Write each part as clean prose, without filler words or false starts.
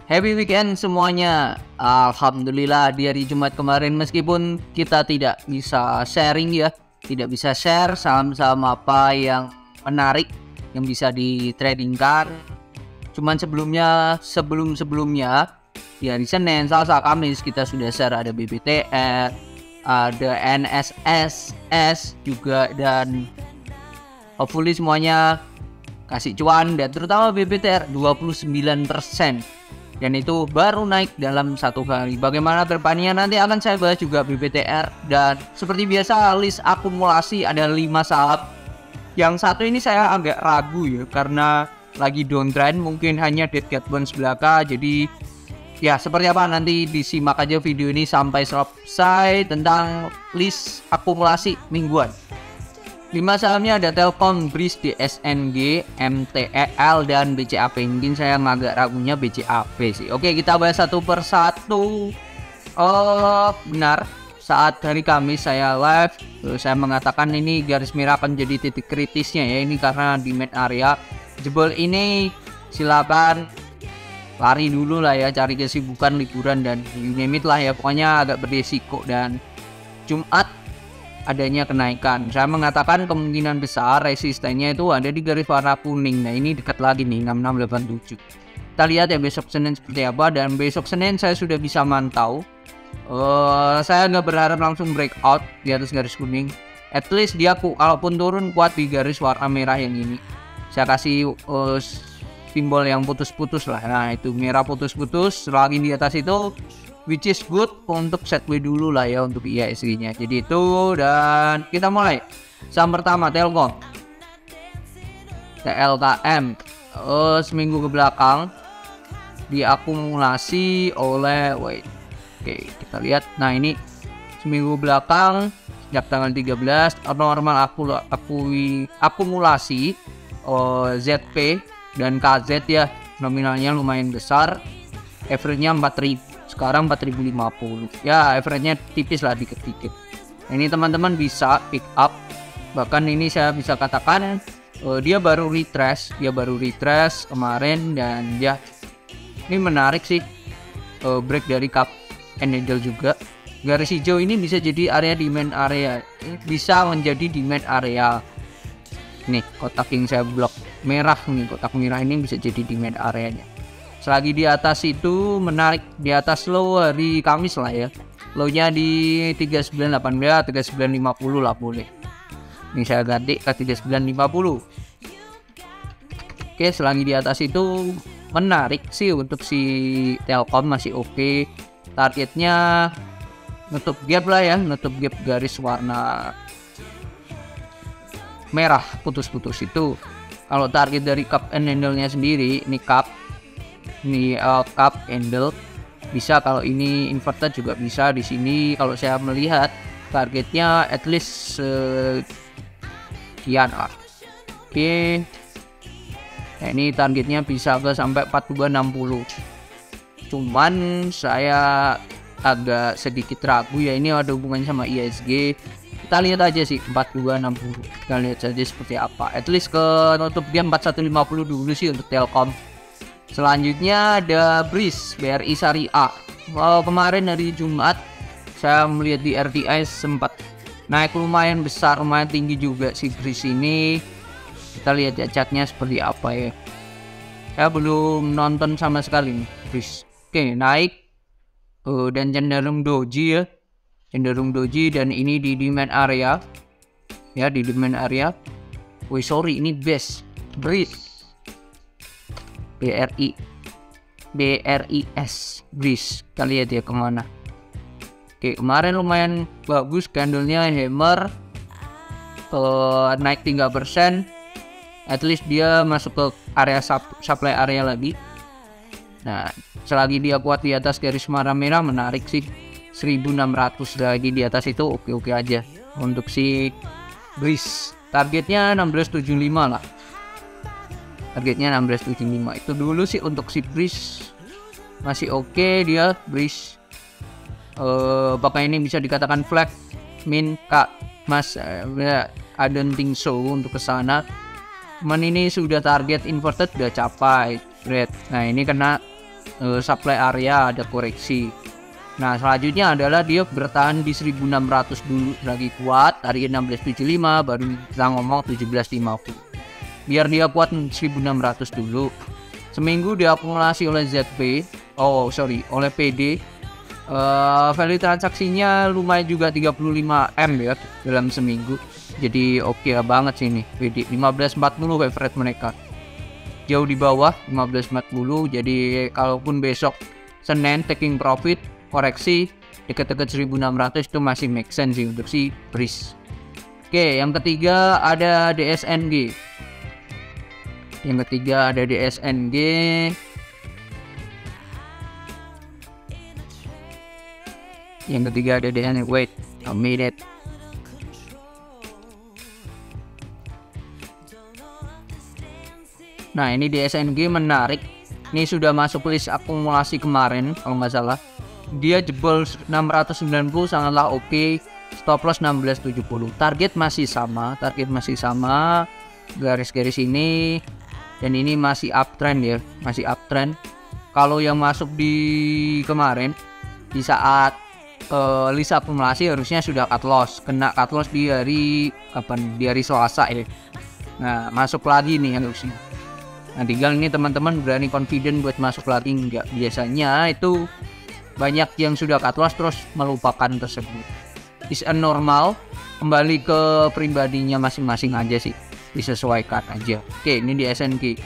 Happy weekend semuanya. Alhamdulillah di hari Jumat kemarin meskipun kita tidak bisa sharing ya, tidak bisa share saham-saham apa yang menarik yang bisa ditradingkan. Cuman sebelumnya di hari Senin, Selasa, Kamis kita sudah share ada BBTR, ada NSSS juga, dan hopefully semuanya kasih cuan, dan terutama BBTR 29%. Dan itu baru naik dalam satu hari. Bagaimana depannya nanti akan saya bahas juga BBTR. Dan seperti biasa list akumulasi ada 5 saham. Yang satu ini saya agak ragu ya, karena lagi downtrend, mungkin hanya dead cat bounce belaka. Jadi ya seperti apa nanti disimak aja video ini sampai selesai tentang list akumulasi mingguan. 5 sahamnya ada Telkom, BRIS, DSNG, MTEL, dan BCAP. Mungkin saya agak ragunya BCAP sih. Oke, kita bahas satu persatu. Oh benar, saat hari Kamis saya live, saya mengatakan ini garis merah akan jadi titik kritisnya ya. Ini karena demand area jebol ini, silakan lari dulu lah ya, cari kesibukan liburan dan you name it lah ya. Pokoknya agak beresiko. Dan Jumat adanya kenaikan. Saya mengatakan kemungkinan besar resistennya itu ada di garis warna kuning. Nah ini dekat lagi nih, 6687. Kita lihat ya besok Senin seperti apa. Dan besok Senin saya sudah bisa mantau. Saya nggak berharap langsung breakout di atas garis kuning. At least dia kalaupun turun kuat di garis warna merah yang ini. Saya kasih simbol yang putus-putus lah. Nah itu merah putus-putus. Selagi di atas itu, which is good untuk set way dulu lah ya untuk IHSG nya. Jadi itu, dan kita mulai. Saham pertama Telkom, TLKM. Seminggu ke belakang diakumulasi oleh oke kita lihat. Nah ini seminggu belakang sejak tanggal 13 normal akumulasi ZP dan KZ ya, nominalnya lumayan besar, average-nya 4000. Sekarang 4050 ya, average-nya tipis lah, dikit-dikit. Ini teman-teman bisa pick up, bahkan ini saya bisa katakan dia baru retrace kemarin. Dan ya ini menarik sih, break dari cup and handle juga. Garis hijau ini bisa jadi area demand area, bisa menjadi demand area. Nih kotak yang saya blok merah nih, kotak merah ini bisa jadi demand areanya. Selagi di atas itu menarik, di atas low hari Kamis lah ya, low-nya di 3918, 3950 lah boleh. Ini saya ganti ke 3950. Oke, selagi di atas itu menarik sih untuk si Telkom, masih oke. Targetnya nutup gap lah ya, nutup gap garis warna merah putus-putus itu. Kalau target dari cup and handle-nya sendiri, ini cup handle bisa, kalau ini inverted juga bisa. Di sini kalau saya melihat targetnya at least sekian lah. Oke. Nah, ini targetnya bisa ke sampai 4260. Cuman saya agak sedikit ragu ya, ini ada hubungannya sama IHSG. Kita lihat aja sih 4260. Kita lihat saja seperti apa. At least ke nutup dia 4150 dulu sih untuk Telkom. Selanjutnya ada BRIS, BRI Syariah. Kemarin hari Jumat saya melihat di RTI sempat naik lumayan besar, lumayan tinggi juga si BRIS ini. Kita lihat ya chartnya seperti apa ya. Saya belum nonton sama sekali nih BRIS. Oke, naik dan cenderung doji ya, cenderung doji. Dan ini di demand area ya, di demand area. Ini best BRIS, BRIS. Kita lihat ya kemana. Oke, kemarin lumayan bagus candlenya, hammer naik 3%. At least dia masuk ke area supply area lagi. Nah selagi dia kuat di atas garis merah menarik sih. 1600 lagi di atas itu oke aja untuk si BRIS. Targetnya 1675 lah, targetnya 1675 itu dulu sih untuk si BRIS. Masih oke dia BRIS. Apakah ini bisa dikatakan flag min kak mas? I don't think so untuk kesana. Cuman ini sudah target inverted udah capai. Nah ini kena supply area ada koreksi. Nah selanjutnya adalah dia bertahan di 1600 dulu lagi kuat, target 1675, baru kita ngomong 1750. Biar dia kuat 1600 dulu. Seminggu diakumulasi oleh ZP, oleh PD. Value transaksinya lumayan juga 35M ya dalam seminggu. Jadi oke banget sih ini PD 1540 average mereka. Jauh di bawah 1540. Jadi kalaupun besok Senin taking profit koreksi dekat-dekat 1600 itu masih make sense sih untuk si Breeze. Oke, yang ketiga ada DSNG. Yang ketiga ada DSNG. Yang ketiga ada DSNG. Wait a minute. Nah, ini DSNG menarik. Ini sudah masuk list akumulasi kemarin kalau nggak salah. Dia jebol 690 sangatlah oke. Stop loss 1670. Target masih sama, garis-garis ini, dan ini masih uptrend ya, masih uptrend. Kalau yang masuk di kemarin di saat list akumulasi harusnya sudah cut loss, kena cut loss di hari kapan? Di hari Selasa ya. Nah, masuk lagi nih harusnya. Nah, tinggal ini teman-teman berani confident buat masuk lagi enggak. Biasanya itu banyak yang sudah cut loss terus melupakan tersebut. Is a normal, kembali ke pribadinya masing-masing aja sih, disesuaikan aja. Oke, ini di SNG.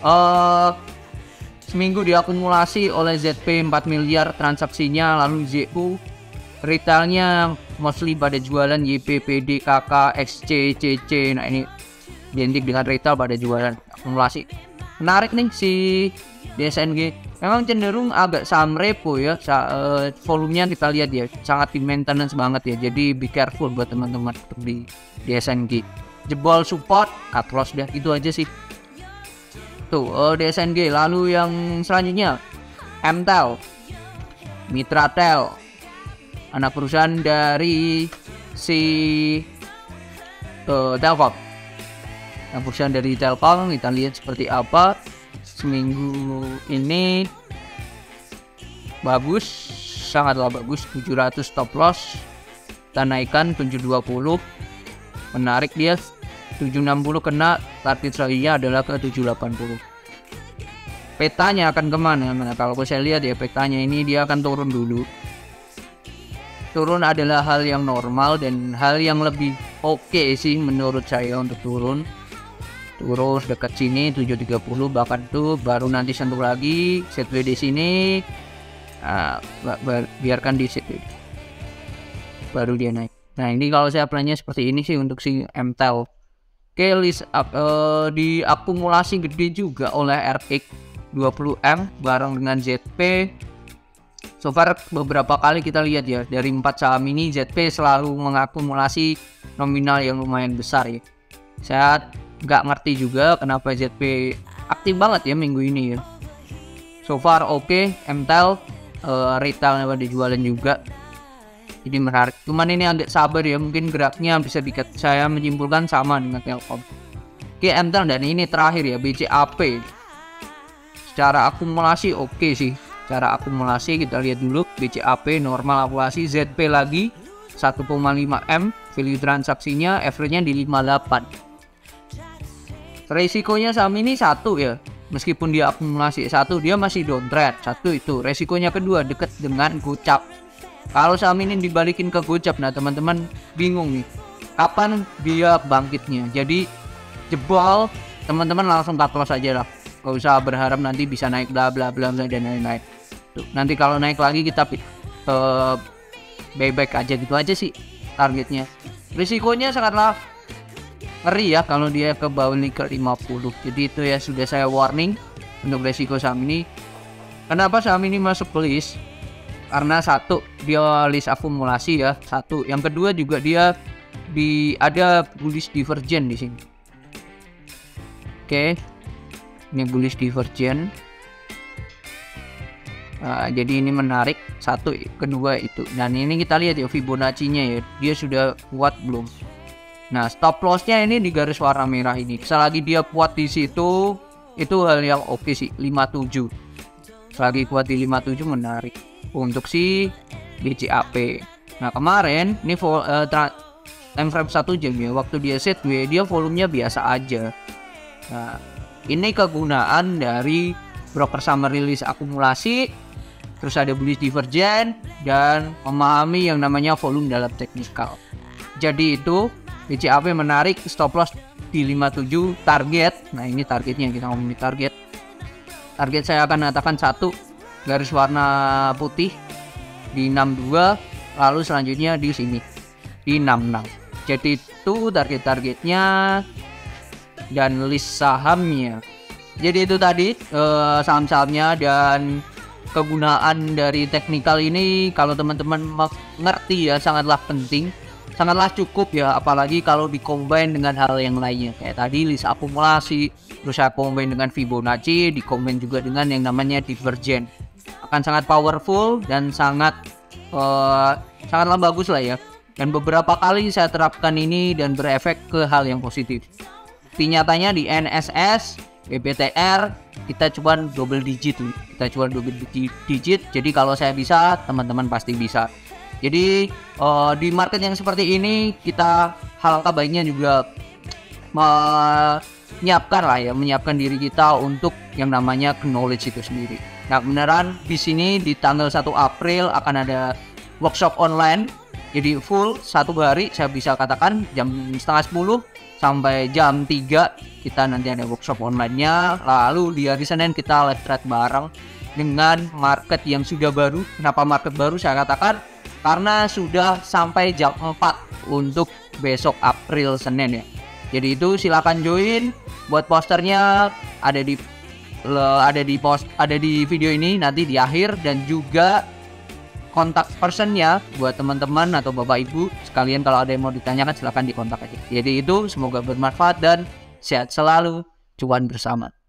Seminggu diakumulasi oleh ZP 4 miliar transaksinya, lalu ZU retailnya mostly pada jualan YP, PD, KK, XC, CC. Nah ini identik dengan retail pada jualan akumulasi. Menarik nih si DSNG. Memang cenderung agak saham repo ya. Volumenya kita lihat ya, sangat di maintenance banget ya. Jadi be careful buat teman-teman untuk di DSNG. Jebol support, cut loss dah, itu aja sih. Tuh DSNG. Lalu yang selanjutnya MTEL, Mitratel, anak perusahaan dari si Telkom. Yang perusahaan dari Telkom, kita lihat seperti apa. Seminggu ini bagus, sangatlah bagus. 700 stop loss, kita naikkan 720. Menarik dia 760 kena, target selanjutnya adalah ke 780. Petanya akan kemana? Nah, kalau saya lihat ya petanya ini dia akan turun dulu. Turun adalah hal yang normal dan hal yang lebih oke sih menurut saya untuk turun. Terus dekat sini 730 bahkan tuh, baru nanti sentuh lagi setway di sini. Biarkan di setway baru dia naik. Nah ini kalau saya plannya seperti ini sih untuk si MTEL. Oke, list diakumulasi gede juga oleh RX 20M bareng dengan ZP. So far beberapa kali kita lihat ya, dari 4 saham ini ZP selalu mengakumulasi nominal yang lumayan besar ya. Saya nggak ngerti juga kenapa ZP aktif banget ya minggu ini ya. So far oke, MTEL retailnya pada jualan juga, jadi menarik. Cuman ini agak sabar ya, mungkin geraknya bisa saya menyimpulkan sama dengan Telkom. Oke, MTEL, dan ini terakhir ya BCAP. Secara akumulasi oke sih, secara akumulasi kita lihat dulu. BCAP normal akumulasi, ZP lagi 1,5M, value transaksinya average-nya di 58. Resikonya saham ini satu ya, meskipun dia akumulasi satu, dia masih downtrend. Satu itu resikonya. Kedua, dekat dengan gocap. Kalau saham ini dibalikin ke gocap, nah teman-teman bingung nih kapan dia bangkitnya. Jadi jebol, teman-teman langsung cut loss aja lah, gak usah berharap nanti bisa naik bla bla bla dan lain-lain. Tuh, nanti kalau naik lagi kita buyback aja, gitu aja sih targetnya. Risikonya sangatlah ngeri ya kalau dia ke bawah nih ke 50. Jadi itu ya, sudah saya warning untuk resiko saham ini. Kenapa saham ini masuk ke list? Karena satu, dia list akumulasi ya, satu. Yang kedua juga dia ada bullish divergent di sini. Oke, ini bullish divergent. Jadi ini menarik. Satu, kedua itu. Dan ini kita lihat ya Fibonacci-nya ya, dia sudah kuat belum? Nah, stop loss-nya ini di garis warna merah ini. Selagi dia kuat di situ, itu hal yang oke sih, 57. selagi kuat di 57 menarik untuk si BCAP. Nah kemarin ini time frame 1 jam ya, waktu dia sideways dia volumenya biasa aja. Nah ini kegunaan dari broker summary list akumulasi, terus ada bullish divergence, dan memahami yang namanya volume dalam teknikal. Jadi itu BCAP menarik, stop loss di 57 target. Nah ini targetnya, kita ngomongin target. Target saya akan katakan 1 garis warna putih di 62, lalu selanjutnya di sini di 66. Jadi itu target-targetnya dan list sahamnya. Jadi itu tadi saham-sahamnya dan kegunaan dari teknikal ini. Kalau teman-teman mengerti ya, sangatlah penting, sangatlah cukup ya, apalagi kalau dikombin dengan hal yang lainnya kayak tadi list akumulasi, terus saya combine dengan Fibonacci, dikombin juga dengan yang namanya divergent, akan sangat powerful dan sangatlah bagus lah ya. Dan beberapa kali saya terapkan ini dan berefek ke hal yang positif. Nyatanya di NSS, BBTR kita cuma double digit nih. Kita cuma double digit. Jadi kalau saya bisa, teman-teman pasti bisa. Jadi di market yang seperti ini kita alangkah baiknya juga menyiapkan diri kita untuk yang namanya knowledge itu sendiri. Nah beneran di sini di tanggal 1 April akan ada workshop online. Jadi full 1 hari, saya bisa katakan jam setengah 10 sampai jam 3 kita nanti ada workshop online-nya. Lalu di hari Senin kita live trade bareng dengan market yang sudah baru. Kenapa market baru saya katakan? Karena sudah sampai jam 4 untuk besok April Senin ya. Jadi itu silakan join. Buat posternya ada di video ini nanti di akhir, dan juga kontak personnya buat teman-teman atau bapak ibu sekalian, kalau ada yang mau ditanyakan silahkan dikontak aja. Jadi itu semoga bermanfaat dan sehat selalu, cuan bersama.